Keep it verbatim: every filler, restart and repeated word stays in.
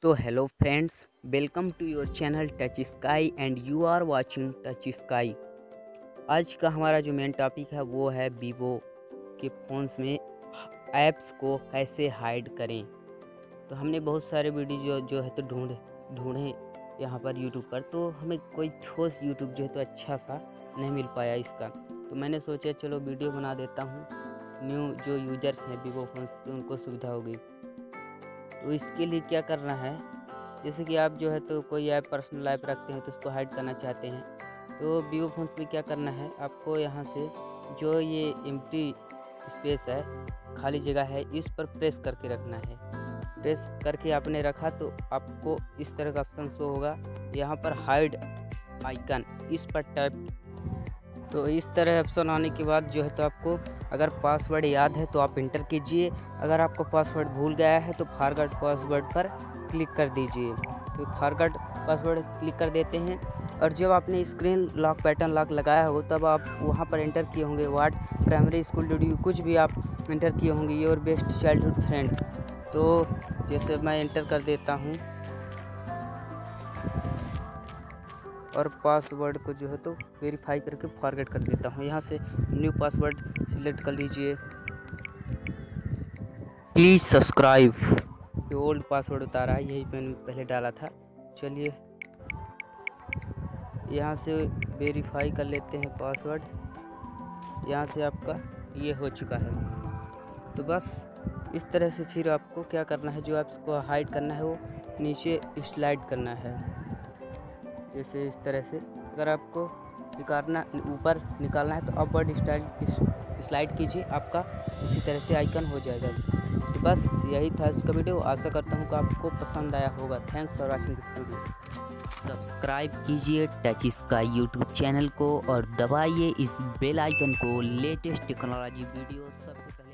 तो hello friends, welcome to your channel Touch Sky and you are watching Touch Sky. आज का हमारा जो मेन टॉपिक है वो है वीवो के फ़ोन्स में ऐप्स को कैसे हाइड करें। तो हमने बहुत सारे वीडियो जो जो है तो ढूंढ ढूंढे यहाँ पर यूट्यूब पर, तो हमें कोई ठोस यूट्यूब जो है तो अच्छा सा नहीं मिल पाया इसका। तो मैंने सोचा चलो वीडियो बना देता हूँ, न्यू जो यूजर्स हैं वीवो फ़ोन्स के उनको सुविधा होगी। तो इसके लिए क्या करना है, जैसे कि आप जो है तो कोई ऐप पर्सनल ऐप रखते हैं तो उसको हाइड करना चाहते हैं, तो वीवो फ़ोन्स में क्या करना है, आपको यहाँ से जो ये एम्प्टी स्पेस है, खाली जगह है, इस पर प्रेस करके रखना है। प्रेस करके आपने रखा तो आपको इस तरह का ऑप्शन शो होगा, यहाँ पर हाइड आइकन, इस पर टैप। तो इस तरह ऑप्शन आने के बाद जो है तो आपको अगर पासवर्ड याद है तो आप इंटर कीजिए, अगर आपको पासवर्ड भूल गया है तो फॉरगेट पासवर्ड पर क्लिक कर दीजिए। तो फॉरगेट पासवर्ड क्लिक कर देते हैं, और जब आपने स्क्रीन लॉक पैटर्न लॉक लगाया हो तब आप वहां पर एंटर किए होंगे what primary school did you, कुछ भी आप एंटर किए होंगे योर बेस्ट चाइल्डहुड फ्रेंड। तो जैसे मैं एंटर कर देता हूँ और पासवर्ड को जो है तो वेरीफाई करके फॉरगेट कर देता हूँ। यहाँ से न्यू पासवर्ड सिलेक्ट कर लीजिए, प्लीज़ सब्सक्राइब। ये ओल्ड पासवर्ड बता रहा है, यही मैंने पहले डाला था। चलिए यहाँ से वेरीफाई कर लेते हैं पासवर्ड। यहाँ से आपका ये हो चुका है। तो बस इस तरह से फिर आपको क्या करना है, जो आपको हाइड करना है वो नीचे स्लाइड करना है, जैसे इस तरह से। अगर आपको निकालना ऊपर निकालना है तो अपवर्ड स्टाइल स्लाइड कीजिए, आपका इसी तरह से आइकन हो जाएगा। तो बस यही था इसका वीडियो, आशा करता हूँ कि आपको पसंद आया होगा। Thanks for watching this video. Subscribe कीजिए टच स्काई यूट्यूब चैनल को और दबाइए इस बेल आइकन को, लेटेस्ट टेक्नोलॉजी वीडियो सबसे पहले